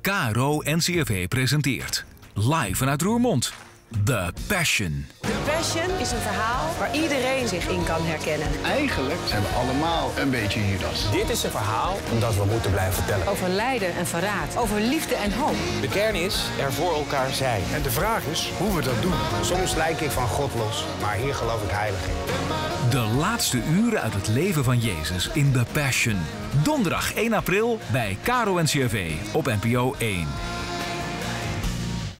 KRO NCRV presenteert, live vanuit Roermond, The Passion. The Passion is een verhaal waar iedereen zich in kan herkennen. Eigenlijk zijn we allemaal een beetje Judas. Dit is een verhaal dat we moeten blijven vertellen. Over lijden en verraad, over liefde en hoop. De kern is er voor elkaar zijn. En de vraag is hoe we dat doen. Soms lijk ik van God los, maar hier geloof ik heilig in. De laatste uren uit het leven van Jezus in The Passion. Donderdag 1 april bij KRO NCRV op NPO 1.